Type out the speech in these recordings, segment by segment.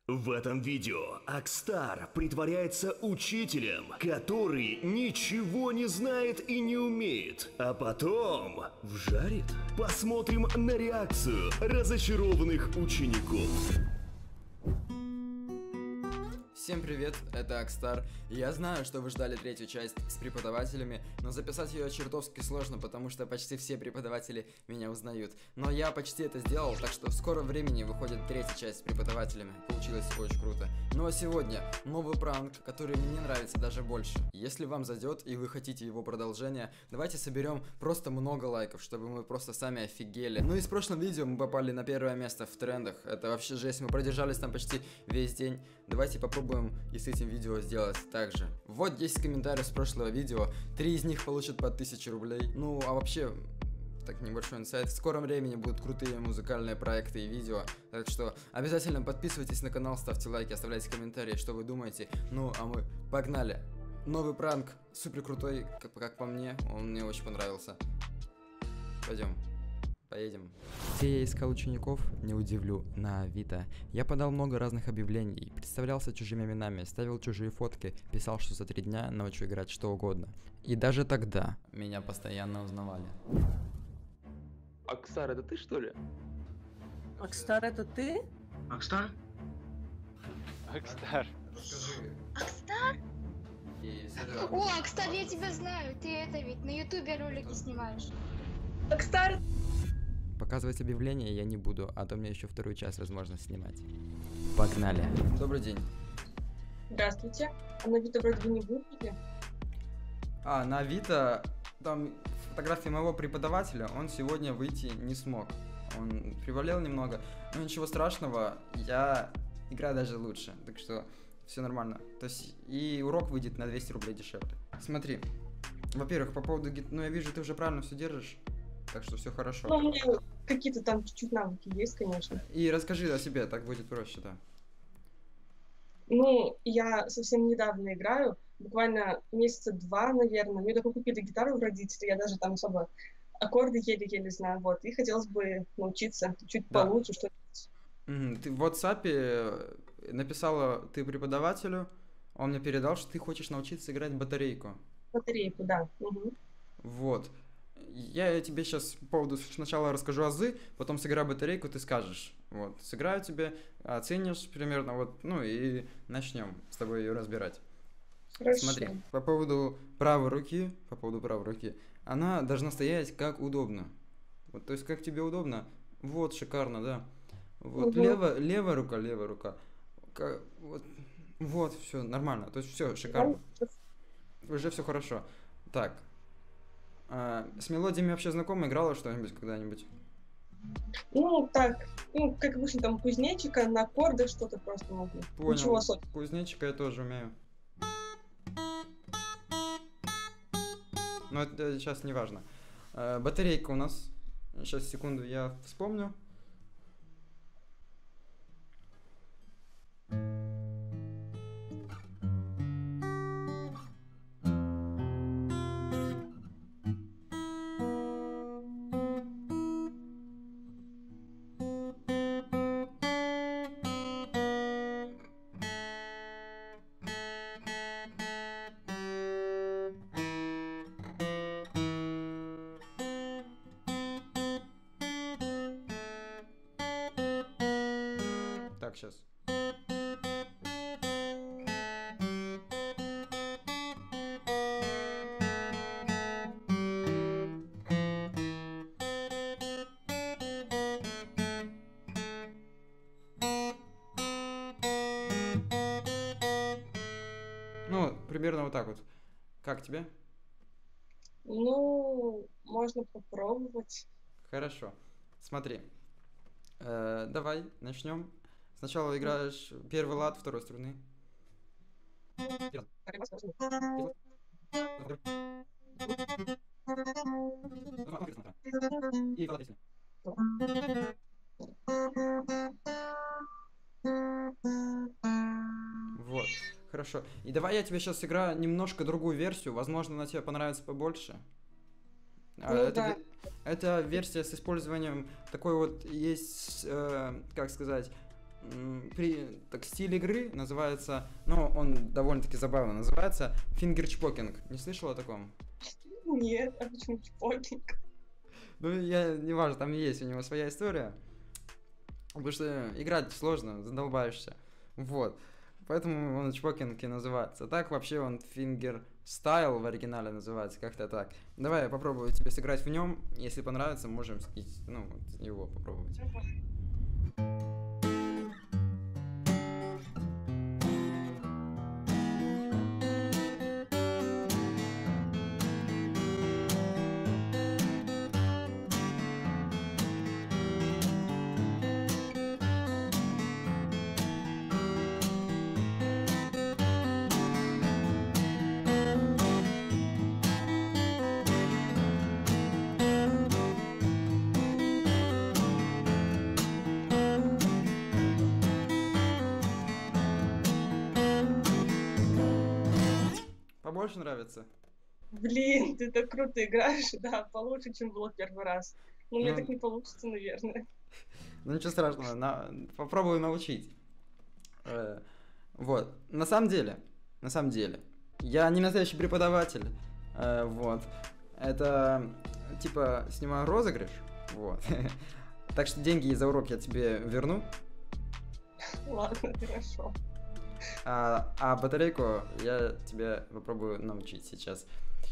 В этом видео Акстар притворяется учителем, который ничего не знает и не умеет, а потом вжарит. Посмотрим на реакцию разочарованных учеников. Всем привет, это Акстар. Я знаю, что вы ждали третью часть с преподавателями, но записать ее чертовски сложно, потому что почти все преподаватели меня узнают. Но я почти это сделал, так что в скором времени выходит третья часть с преподавателями. Получилось очень круто. Ну а сегодня новый пранк, который мне нравится даже больше. Если вам зайдет и вы хотите его продолжения, давайте соберем просто много лайков, чтобы мы просто сами офигели. Ну и с прошлым видео мы попали на первое место в трендах. Это вообще жесть, мы продержались там почти весь день. Давайте попробуем и с этим видео сделать так же. Вот 10 комментариев с прошлого видео, 3 из них получат по 1000 рублей. Ну, а вообще, так небольшой инсайт, в скором времени будут крутые музыкальные проекты и видео, так что обязательно подписывайтесь на канал, ставьте лайки, оставляйте комментарии, что вы думаете. Ну, а мы погнали. Новый пранк, супер крутой, как по мне, он мне очень понравился. Пойдем. Поедем. Где я искал учеников, не удивлю, на Авито. Я подал много разных объявлений, представлялся чужими именами, ставил чужие фотки, писал, что за 3 дня научу играть что угодно. И даже тогда меня постоянно узнавали. Акстар, это ты, что ли? Акстар, это ты? Акстар? Акстар. Акстар? О, Акстар, я тебя знаю. Ты это ведь на ютубе ролики снимаешь. Акстар! Показывать объявление я не буду, а то мне еще вторую часть возможно снимать. Погнали. Добрый день. Здравствуйте. А на Авито вроде бы не будете? А, на Авито там фотографии моего преподавателя, он сегодня выйти не смог. Он приболел немного, но ничего страшного, я играю даже лучше, так что все нормально. То есть и урок выйдет на 200 рублей дешевле. Смотри, во-первых, по поводу ну я вижу, ты уже правильно все держишь, так что все хорошо. Ну, у меня какие-то там чуть-чуть навыки есть, конечно. И расскажи о себе, так будет проще, да. Ну, я совсем недавно играю, буквально месяца 2, наверное. Мне только купили гитару в родителей, я даже там особо аккорды еле-еле знаю, вот. И хотелось бы научиться чуть получше что-нибудь. Ты в WhatsApp написала ты преподавателю, он мне передал, что ты хочешь научиться играть батарейку. Батарейку, да. Угу. Вот. Я тебе сейчас по поводу сначала расскажу азы, потом сыграю батарейку, ты скажешь. Вот. Сыграю тебе, оценишь примерно, вот, ну и начнем с тобой ее разбирать. Хорошо. Смотри, по поводу правой руки, она должна стоять как удобно. Вот, то есть как тебе удобно, вот, шикарно, да. Вот, левая рука. Вот, все, нормально, то есть все, шикарно. Уже все хорошо. Так. С мелодиями вообще знакома? Играла что-нибудь когда-нибудь? Ну, так, ну, как обычно, там, кузнечика, на аккордах что-то просто могу. Понял. Ничего особенного. Кузнечика я тоже умею. Но это сейчас не важно. Батарейка у нас. Сейчас, секунду, я вспомню. Так, сейчас. Ну, примерно вот так вот. Как тебе? Ну, можно попробовать. Хорошо. Смотри. Давай, начнем. Сначала играешь первый лад второй струны. Вот, хорошо. И давай я тебе сейчас сыграю немножко другую версию. Возможно, она тебе понравится побольше. Это версия с использованием такой вот есть, как сказать, так, стиль игры называется, ну, он довольно-таки забавно называется фингерчпокинг. Не слышал о таком? Нет, а почему чпокинг? Ну, не важно, там есть у него своя история. Потому что играть сложно, задолбаешься. Вот. Поэтому он чпокинг и называется. Так вообще он фингер стайл в оригинале называется, как-то так. Давай я попробую тебе сыграть в нем. Если понравится, можем его попробовать. Побольше нравится? Блин, ты так круто играешь, да, получше, чем было в первый раз. Но мне так не получится, наверное. Ну ничего страшного, попробую научить. Вот, на самом деле, я не настоящий преподаватель, вот. Это, типа, снимаю розыгрыш, вот. Так что деньги за урок я тебе верну. Ладно, хорошо. А батарейку я тебе попробую научить сейчас.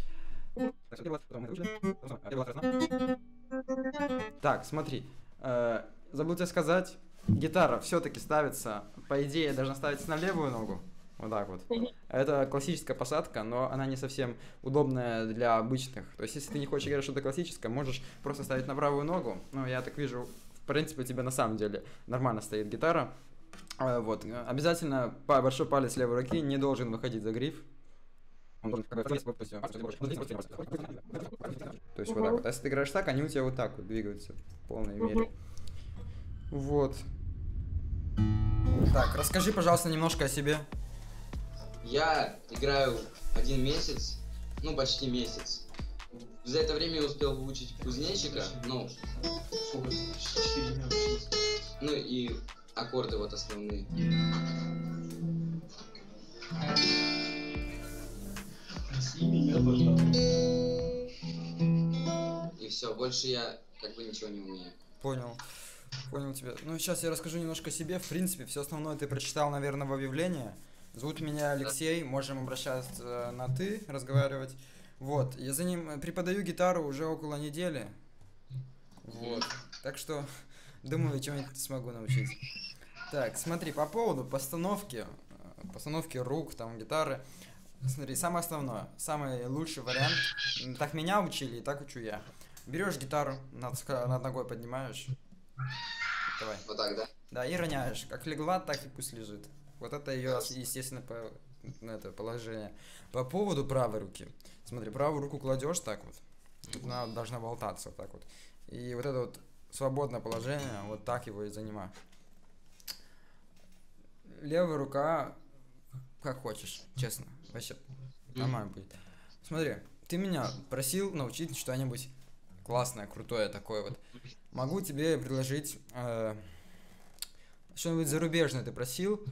Так, смотри. Забыл тебе сказать, гитара все-таки ставится, по идее, должна ставиться на левую ногу. Вот так вот. Это классическая посадка, но она не совсем удобная для обычных. То есть, если ты не хочешь играть что-то классическое, можешь просто ставить на правую ногу. Ну, я так вижу, в принципе, у тебя на самом деле нормально стоит гитара. Вот. Обязательно большой палец левой руки не должен выходить за гриф. Он должен то есть вот так вот. Если ты играешь так, они у тебя вот так вот двигаются в полной мере. Вот. Так, расскажи, пожалуйста, немножко о себе. Я играю 1 месяц, ну почти месяц. За это время я успел выучить кузнечика, ну и аккорды вот основные. И все, больше я как бы ничего не умею. Понял тебя. Ну, сейчас я расскажу немножко о себе. В принципе, все основное ты прочитал, наверное, в объявлении. Зовут меня Алексей, можем обращаться на «ты», разговаривать. Вот, я за ним преподаю гитару уже около недели. Вот, так что, думаю, чего-нибудь смогу научить. Так, смотри, по поводу постановки рук, там, гитары. Смотри, самое основное, самый лучший вариант, так меня учили и так учу я. Берешь гитару, над ногой поднимаешь. Давай. Вот так, да? Да, и роняешь. Как легла, так и пусть лежит. Вот это ее, естественно, это положение. По поводу правой руки. Смотри, правую руку кладешь так вот. Она должна болтаться вот так вот. И вот это вот свободное положение, вот так его и занимаешь. Левая рука, как хочешь, честно. Вообще, нормально будет. Смотри, ты меня просил научить что-нибудь классное, крутое такое вот. Могу тебе предложить что-нибудь зарубежное ты просил.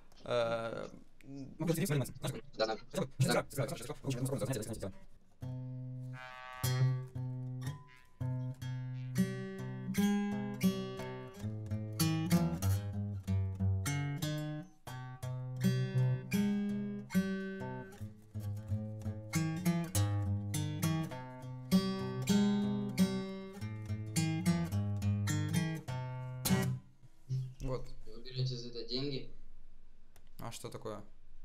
Вот. Вы берете за это деньги? А что такое?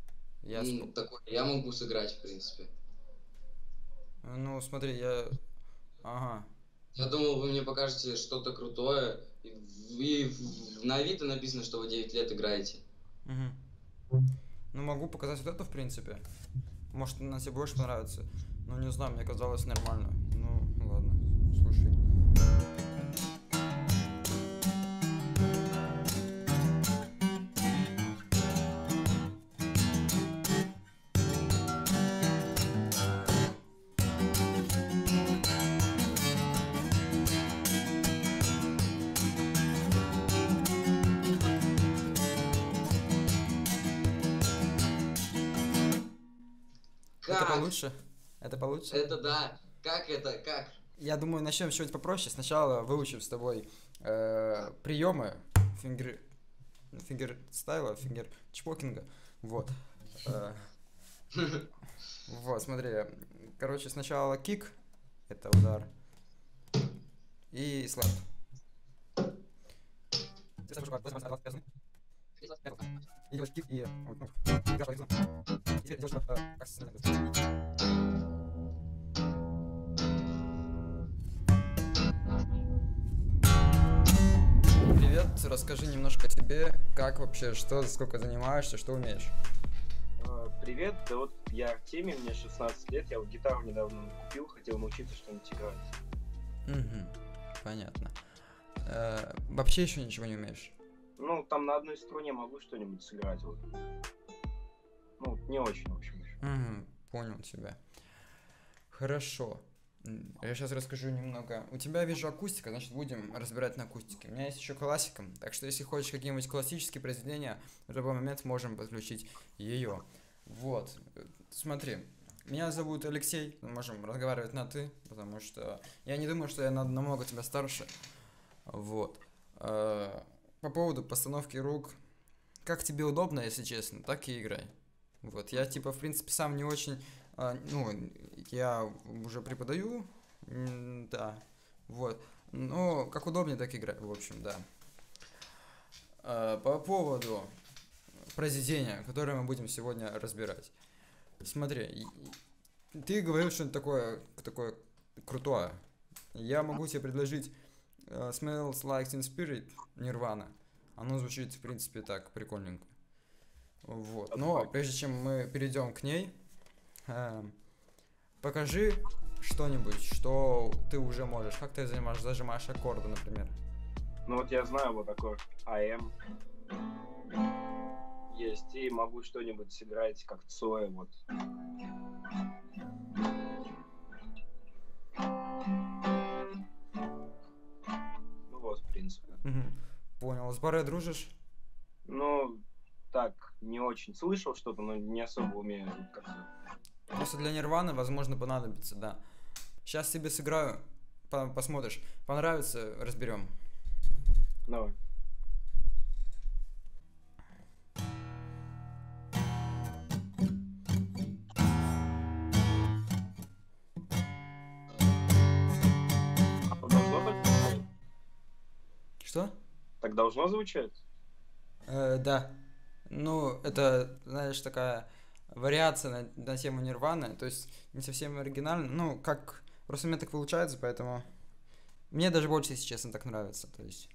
Я могу сыграть, в принципе. Ну, смотри, Ага. Я думал, вы мне покажете что-то крутое. И на Авито написано, что вы 9 лет играете. Угу. Ну, могу показать вот это, в принципе. Может, она тебе больше понравится. Ну, не знаю, мне казалось нормально. Ну, ладно, слушай. Как? Это получше? Это получше? Это да. Как это? Как? Я думаю, начнем с чего-нибудь попроще. Сначала выучим с тобой приемы фингер стайла, фингер чпокинга. Вот. Вот, смотри. Короче, сначала кик, это удар. И слэп. И делаешь кик, и... Теперь делаешь Привет, расскажи немножко о себе, как вообще, что, сколько занимаешься, что умеешь. Привет, да вот я в теме, мне 16 лет, я вот гитару недавно купил, хотел научиться что-нибудь играть. Угу, понятно. Вообще еще ничего не умеешь? Ну, там на одной струне могу что-нибудь сыграть, вот. Ну, не очень, в общем. Угу, понял тебя. Хорошо. Я сейчас расскажу немного. У тебя, вижу, акустика, значит, будем разбирать на акустике. У меня есть еще классика, так что если хочешь какие-нибудь классические произведения, в любой момент можем подключить ее. Вот, смотри, меня зовут Алексей, мы можем разговаривать на «ты», потому что я не думаю, что я намного тебя старше. Вот. По поводу постановки рук, как тебе удобно, если честно, так и играй. Вот, я типа, в принципе, сам не очень, ну, я уже преподаю, да, вот, но как удобнее, так и играй, в общем, да. По поводу произведения, которое мы будем сегодня разбирать. Смотри, ты говорил что-то такое крутое. Я могу тебе предложить Smells Like Teen Spirit Nirvana. Оно звучит, в принципе, так прикольненько. Вот. Но прежде чем мы перейдем к ней, покажи что-нибудь, что ты уже можешь. Как ты зажимаешь аккорды, например. Ну вот я знаю вот аккорд AM. Есть, и могу что-нибудь сыграть, как Цоя, вот. Ну вот, в принципе. Понял. С Барой дружишь? Ну, так, не очень. Слышал что-то, но не особо умею как-то. Просто для Нирваны, возможно, понадобится, да. Сейчас тебе сыграю, посмотришь. Понравится, разберем. Давай. Что? Так должно звучать? Да. Ну, это, знаешь, такая вариация на тему Нирваны, то есть не совсем оригинально, ну, как, просто у меня так получается, поэтому мне даже больше, если честно, так нравится, то есть...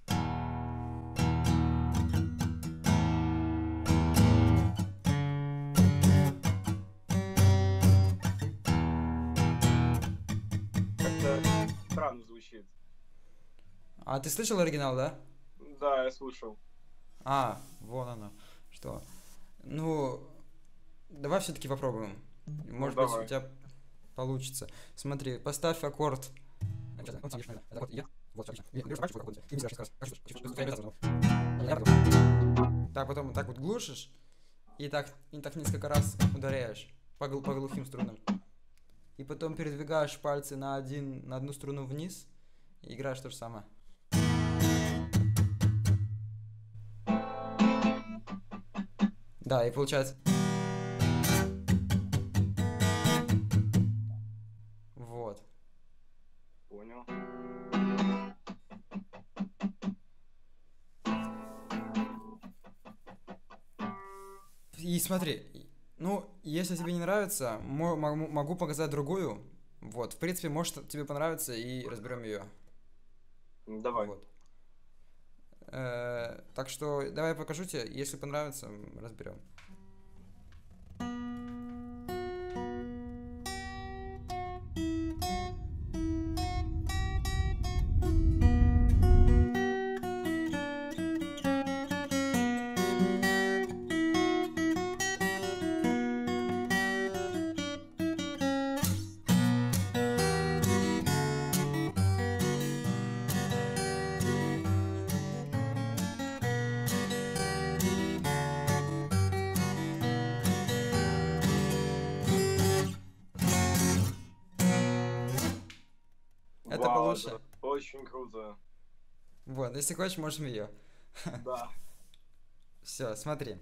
Как-то странно звучит. А ты слышал оригинал, да? Да, я слушал. А, вон оно, что. Ну, давай все-таки попробуем. Может быть, давай. у тебя получится. Смотри, поставь аккорд. Так, потом так вот глушишь, и так несколько раз ударяешь по глухим струнам. И потом передвигаешь пальцы на одну струну вниз и играешь то же самое. Да, и получается... Вот. Понял. И смотри, ну, если тебе не нравится, могу показать другую. Вот, в принципе, может тебе понравится, и разберем ее. Давай. Вот. Так что давай покажу тебе, если понравится, разберем. это Вау, получше. это очень круто. Вот, если хочешь, можем ее. Да. Все, смотри.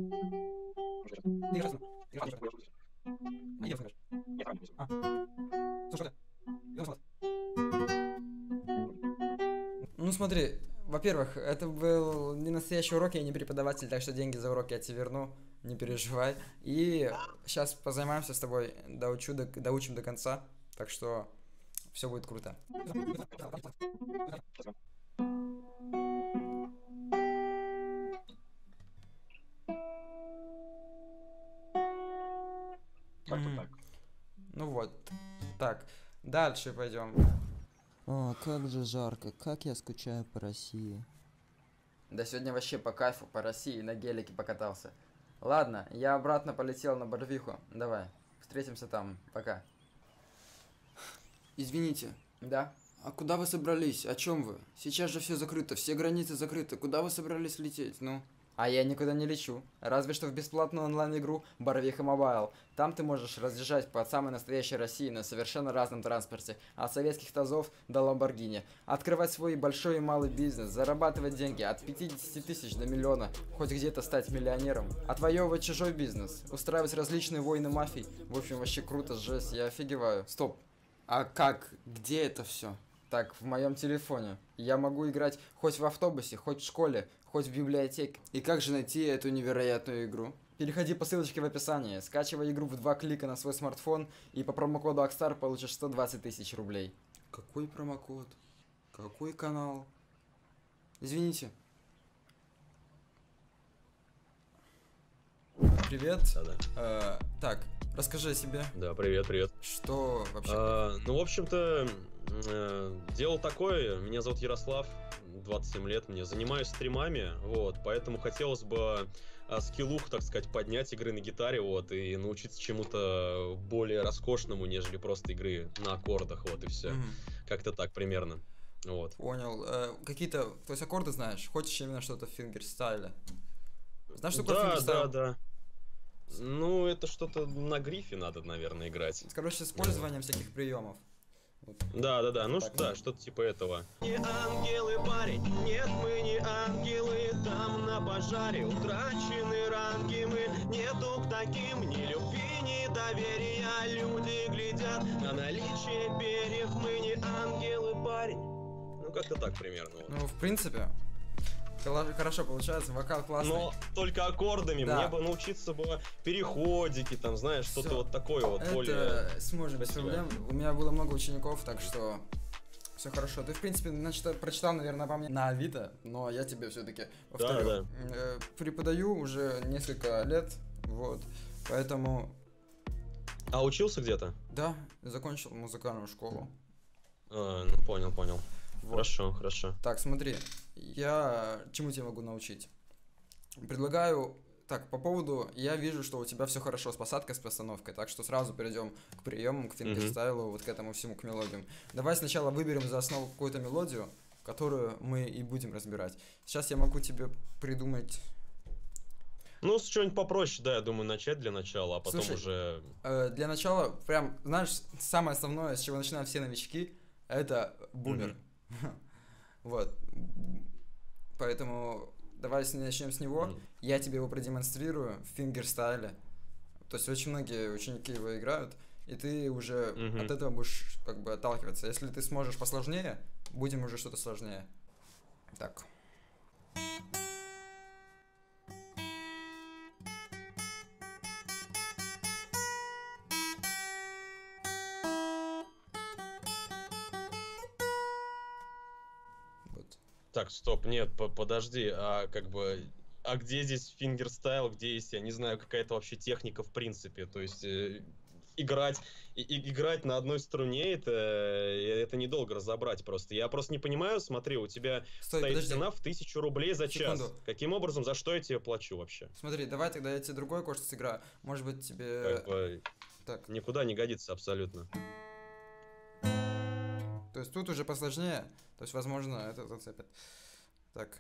Ну смотри, во-первых, это был не настоящий урок, я не преподаватель, так что деньги за урок я тебе верну, не переживай. И сейчас позанимаемся с тобой, доучим до конца, так что все будет круто. Как-то так. Ну вот, так, дальше пойдем. О, как же жарко, как я скучаю по России. Да сегодня вообще по кайфу, по России, на гелике покатался. Ладно, я обратно полетел на Барвиху, давай, встретимся там, пока. Извините. Да? А куда вы собрались? О чем вы? Сейчас же все закрыто, все границы закрыты, куда вы собрались лететь, ну? А я никуда не лечу. Разве что в бесплатную онлайн-игру Барвиха Мобайл. Там ты можешь разъезжать по самой настоящей России на совершенно разном транспорте. От советских тазов до Ламборгини. Открывать свой большой и малый бизнес. Зарабатывать деньги от 50 тысяч до миллиона. Хоть где-то стать миллионером. Отвоевывать чужой бизнес. Устраивать различные войны мафий. В общем, вообще круто, жесть, я офигеваю. Стоп. А как? Где это все? Так, в моем телефоне. Я могу играть хоть в автобусе, хоть в школе, хоть в библиотеке. И как же найти эту невероятную игру? Переходи по ссылочке в описании, скачивай игру в 2 клика на свой смартфон и по промокоду Akstar получишь 120 тысяч рублей. Какой промокод? Какой канал? Извините. Привет. Да-да. Так, расскажи о себе. Да, привет. Что вообще? Ну, в общем-то, дело такое. Меня зовут Ярослав, 27 лет мне. Занимаюсь стримами, вот, поэтому хотелось бы скиллуху, так сказать, поднять игры на гитаре, вот, и научиться чему-то более роскошному, нежели просто игры на аккордах, вот, и все. Как-то так примерно. Вот. Понял. Какие-то, то есть аккорды знаешь? Хочешь именно что-то в фингерстайле? Знаешь, что такое фингерстайл? Да. Ну, это что-то на грифе надо, наверное, играть. Короче, с использованием всяких приемов. Да, ну да, что-то типа этого. Не ангелы, парень, нет, мы не ангелы. Там на пожаре утрачены ранги мы. Нету к таким ни любви, ни доверия. Люди глядят на наличие перьев. Мы не ангелы, парень. Ну, как-то так примерно. Ну, в принципе, хорошо получается, вокал классный. Но только аккордами, да. Мне бы научиться было переходики, там, знаешь, что-то вот такое вот это более... сможем без проблем. У меня было много учеников, так что все хорошо. Ты, в принципе, прочитал, наверное, по мне на Авито, но я тебе все-таки повторю. Да. Преподаю уже несколько лет, вот, поэтому... А учился где-то? Да, закончил музыкальную школу. Ну, понял. Вот. Хорошо. Так, смотри, я чему тебя могу научить? Предлагаю... Так, по поводу... Я вижу, что у тебя все хорошо с посадкой, с постановкой, так что сразу перейдем к приемам, к фингерстайлу, вот к этому всему, к мелодиям. Давай сначала выберем за основу какую-то мелодию, которую мы и будем разбирать. Сейчас я могу тебе придумать... Ну, с чего-нибудь попроще, да, я думаю, начать для начала, а потом уже... Для начала, прям, знаешь, самое основное, с чего начинают все новички, это бумер. Вот. Поэтому давай начнем с него. Я тебе его продемонстрирую в фингерстайле. То есть очень многие ученики его играют, и ты уже от этого будешь как бы отталкиваться. Если ты сможешь посложнее, будем уже что-то сложнее. Так. Так, стоп, нет, подожди, а как бы... А где здесь фингерстайл, где есть, я не знаю, какая-то вообще техника в принципе, то есть играть на одной струне, это недолго разобрать просто. Я просто не понимаю, смотри, у тебя стоит цена в 1000 рублей за час. Каким образом, за что я тебе плачу вообще? Смотри, давай тогда я тебе другой аккорд сыграю, может быть тебе... Как бы так. Никуда не годится абсолютно. То есть тут уже посложнее, то есть возможно это зацепит. Так.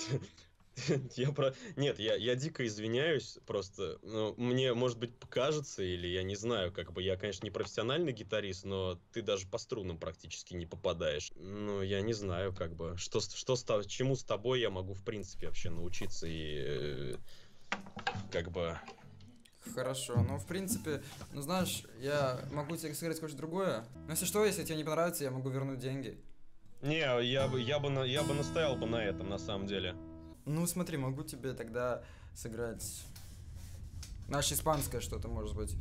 Нет, я дико извиняюсь, просто, ну, мне, может быть, покажется, или я не знаю, как бы, я, конечно, не профессиональный гитарист, но ты даже по струнам практически не попадаешь. Ну, я не знаю, как бы, чему с тобой я могу, в принципе, вообще научиться и, как бы... Хорошо, ну, в принципе, ну, знаешь, я могу тебе сыграть кое-что другое. Но если что, если тебе не понравится, я могу вернуть деньги. Не, я бы настоял бы на этом, на самом деле. Ну, смотри, могу тебе тогда сыграть наше испанское что-то, может быть.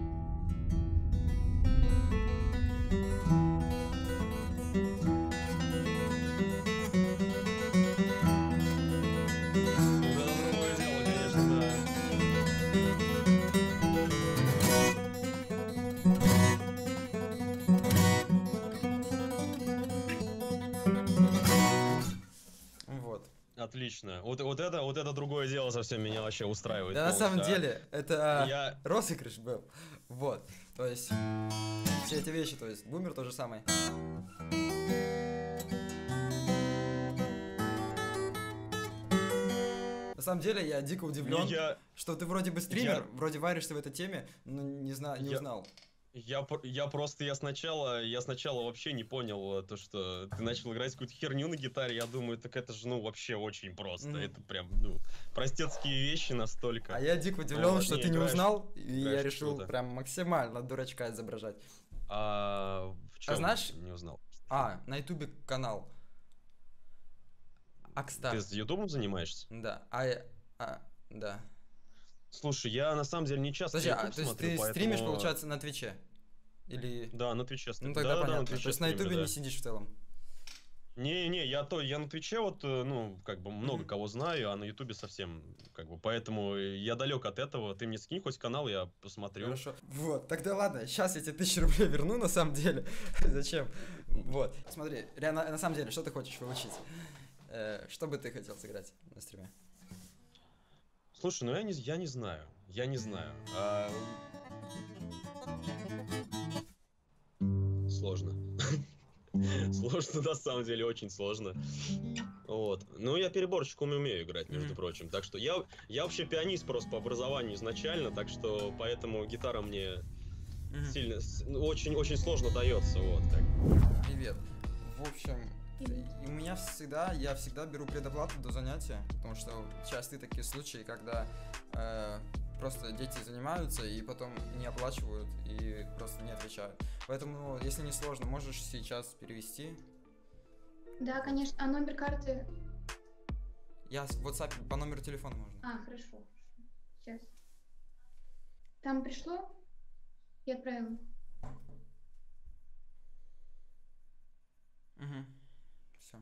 Вот. Отлично. Вот это другое дело совсем меня вообще устраивает. Да, на самом полностью. деле, это Я- розыгрыш был. Вот. То есть, все эти вещи, то есть, бумер то же самое. На самом деле, я дико удивлен, что ты вроде бы стример, вроде варишься в этой теме, но не узнал. Я сначала вообще не понял то, что ты начал играть какую-то херню на гитаре. Я думаю, так это же, ну, вообще очень просто. Это прям, ну, простецкие вещи настолько. А я дико удивлен, что ты не узнал, и я решил круто. прям максимально дурачка изображать. В чем знаешь- не узнал? На ютубе канал. Акстар. Ты с ютубом занимаешься? Да, да. Слушай, я на самом деле не часто Подожди, YouTube то есть смотрю, ты поэтому... стримишь, получается, на Твиче? Или... Да, на Твиче Ну стримлю. тогда Да, понятно. на Твиче То есть на стримлю, ютубе да. не сидишь в целом? Не, я на Твиче вот, ну, как бы много кого знаю, а на Ютубе совсем, как бы, поэтому я далек от этого. Ты мне скинь хоть канал, я посмотрю. Хорошо. Вот, тогда ладно, сейчас я тебе 1000 рублей верну, на самом деле. Зачем? Вот. Смотри, на самом деле, что ты хочешь выучить? Что бы ты хотел сыграть на стриме? Слушай, ну я не знаю. Сложно. Сложно, на самом деле, очень сложно. Вот. Ну, я переборщиком умею играть, между прочим. Так что я вообще пианист просто по образованию изначально, так что поэтому гитара мне сильно, очень сложно дается, вот так. Привет. В общем, я всегда беру предоплату до занятия, потому что часто такие случаи, когда просто дети занимаются и потом не оплачивают и просто не отвечают. Поэтому, если не сложно, можешь сейчас перевести. Да, конечно. А номер карты? Я в WhatsApp по номеру телефона можно. Хорошо. Сейчас. Там пришло? Я отправила. Все.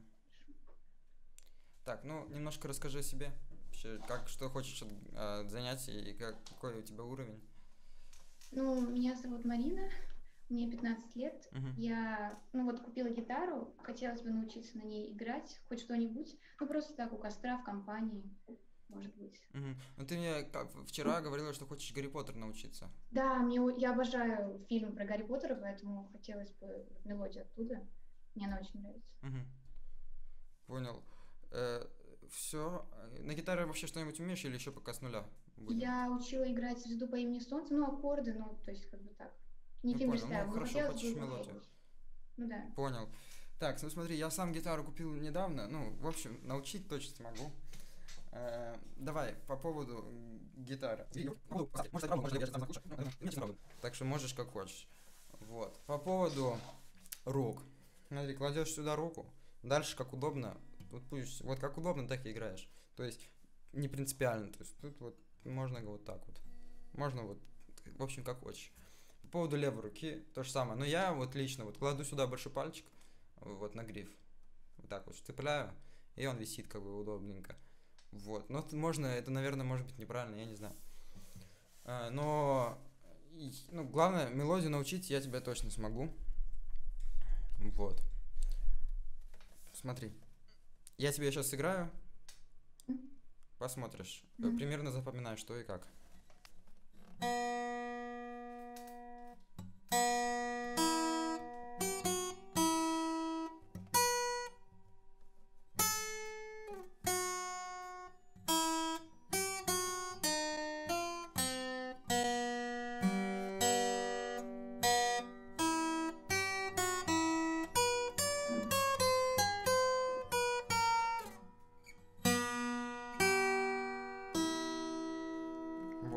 Так, ну, немножко расскажи о себе. Вообще, что хочешь от занятий и какой у тебя уровень? Ну, меня зовут Марина, мне 15 лет. Я, купила гитару, хотелось бы научиться на ней играть, хоть что-нибудь. Ну, просто так, у костра, в компании, может быть. Ну, ты мне вчера говорила, что хочешь Гарри Поттер научиться. Да, я обожаю фильм про Гарри Поттера, поэтому хотелось бы мелодию оттуда. Мне она очень нравится. Понял. Все. На гитаре вообще что-нибудь умеешь или еще пока с нуля будем? Я учила играть «Звезду по имени Солнце», аккорды, то есть как бы так. Не фингерстайл, но хорошо, хочешь мелодию. Ну да. Понял. Так, ну смотри, я сам гитару купил недавно, в общем, научить точно смогу. Давай, по поводу гитары. Так что можешь как хочешь. Вот. По поводу рук. Смотри, кладешь сюда руку, дальше как удобно. Вот как удобно, так и играешь. То есть не принципиально. То есть тут вот можно вот так вот. Можно вот, в общем, как хочешь. По поводу левой руки то же самое. Но я вот лично вот кладу сюда большой пальчик вот на гриф. Вот так вот цепляю, и он висит как бы удобненько. Вот. Но это, наверное, может быть неправильно, я не знаю. Но главное, мелодию научить я тебя точно смогу. Вот. Смотри. Я тебе сейчас сыграю. Посмотришь. Примерно запоминай, что и как.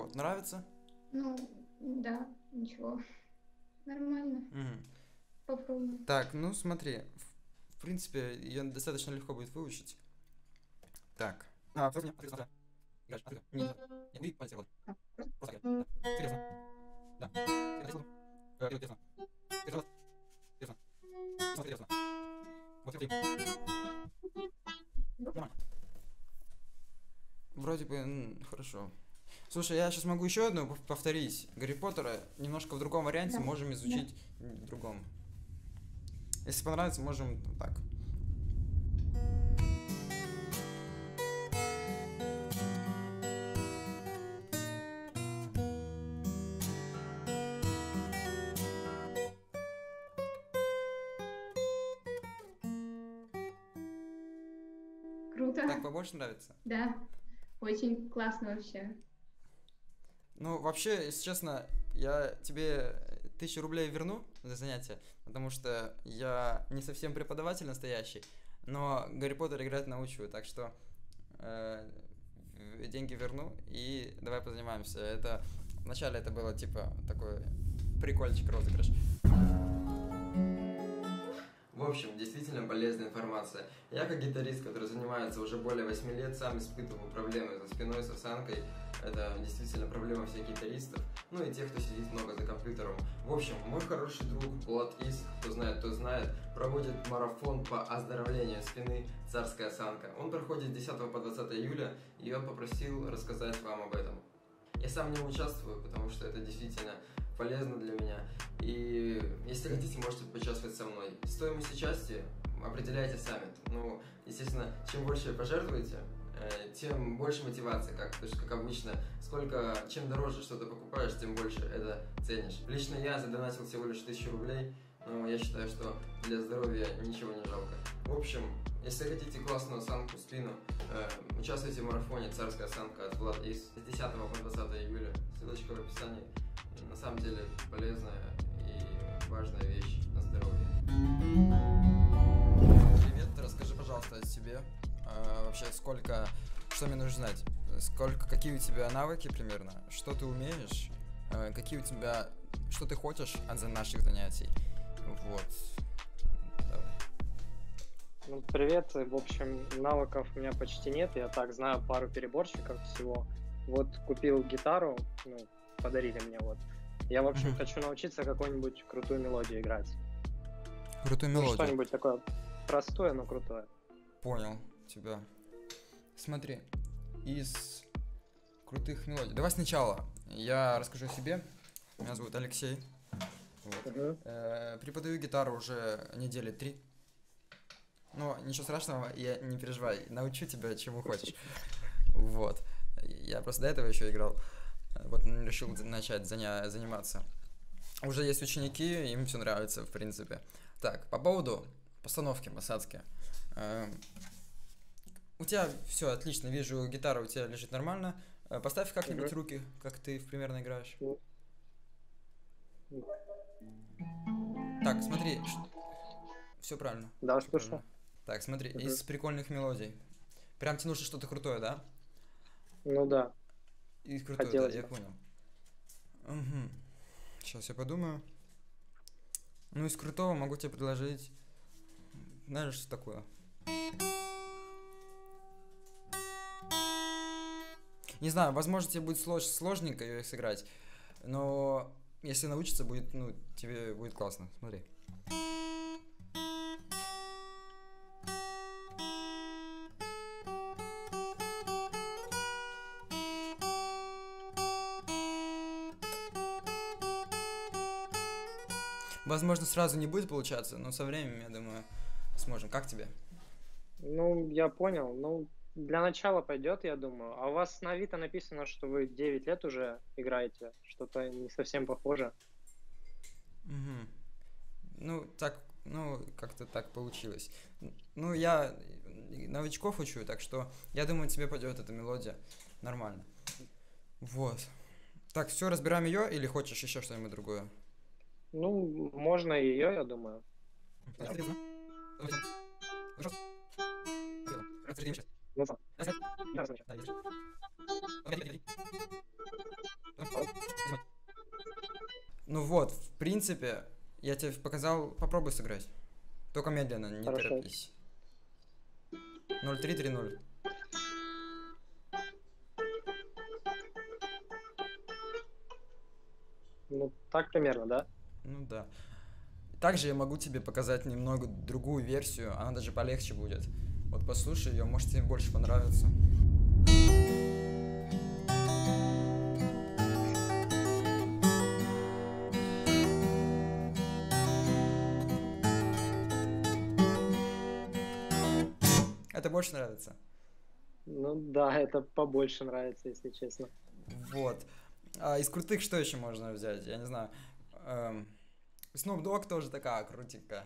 Вот, нравится? Ну, да, ничего. Нормально. Попробуем. Так, ну смотри. В принципе, ее достаточно легко будет выучить. Так. Вроде бы, хорошо. Слушай, я сейчас могу еще одну повторить. Гарри Поттера немножко в другом варианте, Да. можем изучить в другом. Если понравится, можем так. Круто. Так побольше нравится? Да, очень классно вообще. Ну, вообще, если честно, я тебе 1000 рублей верну за занятие, потому что я не совсем преподаватель настоящий, но Гарри Поттер играть научу, так что деньги верну и давай позанимаемся. Это вначале это было типа такой прикольчик, розыгрыш. В общем, действительно полезная информация. Я как гитарист, который занимается уже более 8 лет, сам испытывал проблемы со спиной, с осанкой. Это действительно проблема всех гитаристов. Ну и тех, кто сидит много за компьютером. В общем, мой хороший друг Влад Ис, кто знает, проводит марафон по оздоровлению спины «Царская осанка». Он проходит с 10 по 20 июля, и он попросил рассказать вам об этом. Я сам в нем участвую, потому что это действительно полезно для меня. И если хотите, можете поучаствовать со мной. Стоимость участия определяйте сами. Ну, естественно, чем больше пожертвуете, тем больше мотивации, потому что, как обычно, чем дороже что-то покупаешь, тем больше это ценишь. Лично я задонатил всего лишь 1000 рублей, но я считаю, что для здоровья ничего не жалко. В общем, если хотите классную осанку, спину, участвуйте в марафоне «Царская осанка» от Влад Ис с 10 по 20 июля. Ссылочка в описании. На самом деле полезная и важная вещь на здоровье. Привет, расскажи, пожалуйста, о себе. Вообще, что мне нужно знать? Какие у тебя навыки примерно? Что ты умеешь? Что ты хочешь от наших занятий? Вот. Давай. Ну, привет. В общем, навыков у меня почти нет. Я так знаю пару переборщиков всего. Вот купил гитару, подарили мне вот. Я, в общем, хочу научиться какую-нибудь крутую мелодию играть. Крутую мелодию? Что-нибудь такое простое, но крутое. Понял тебя. Смотри, из крутых мелодий. Давай сначала я расскажу о себе. Меня зовут Алексей. Вот. Преподаю гитару уже недели 3. Но ничего страшного, не переживай, научу тебя чему хочешь. Вот. Я просто до этого еще играл. Вот решил начать заниматься. Уже есть ученики, им все нравится, в принципе. Так, по поводу постановки, посадки. У тебя все отлично, вижу, гитара у тебя лежит нормально. Поставь как-нибудь руки, как ты примерно играешь. Так, смотри. Все правильно. Да, слышу. Так, смотри, из прикольных мелодий. Прям тебе нужно что-то крутое, да? Ну да. И крутое, хотелось, да, я понял. Угу. Сейчас я подумаю. Ну, из крутого могу тебе предложить... Знаешь, что такое? Не знаю, возможно, тебе будет сложненько ее сыграть, но если научиться, тебе будет классно. Смотри. Возможно, сразу не будет получаться, но со временем, я думаю, сможем. Как тебе? Ну, я понял. Ну, для начала пойдет, я думаю. А у вас на Авито написано, что вы 9 лет уже играете. Что-то не совсем похоже. Ну, как-то так получилось. Ну, я новичков учу, так что я думаю, тебе пойдет эта мелодия нормально. Вот. Так, все, разбираем ее или хочешь еще что-нибудь другое? Ну, можно и ее, я думаю. Ну вот, в принципе, я тебе показал, попробуй сыграть. Только медленно, не Хорошо. торопись. 0-3-3-0. Ну, так примерно, да? Ну да. Также я могу тебе показать немного другую версию, она даже полегче будет. Вот послушай ее, может тебе больше понравится. Это больше нравится? Ну да, это побольше нравится, если честно. Вот. А из крутых что еще можно взять? Я не знаю. Snoop Dogg тоже такая крутенькая.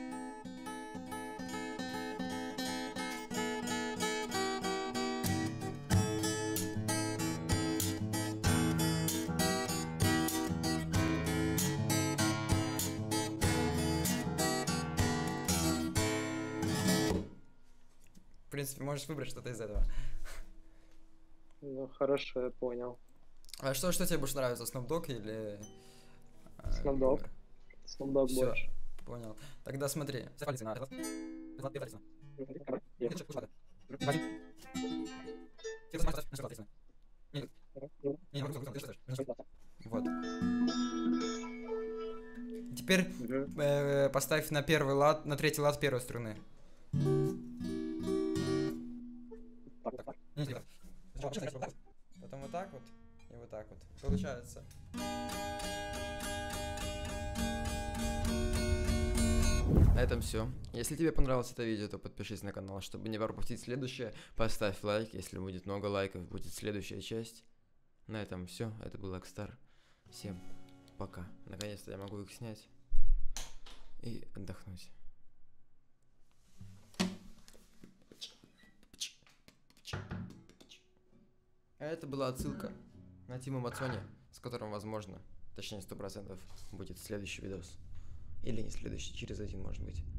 В принципе, можешь выбрать что-то из этого. Ну хорошо, я понял. А что тебе больше нравится, Snoop Dogg или... Snoop Dogg. Snoop Dogg Всё, больше. понял. Тогда смотри. Вот. Теперь поставь на первый лад, на третий лад первой струны. Потом вот так вот и вот так вот. Получается. На этом все. Если тебе понравилось это видео, то подпишись на канал, чтобы не пропустить следующее. Поставь лайк, если будет много лайков, будет следующая часть. На этом все. Это был Акстар. Всем пока. Наконец-то я могу их снять и отдохнуть. А это была отсылка на Тима Мацони, с которым, возможно, точнее 100% будет следующий видос. Или не следующий, через один, может быть.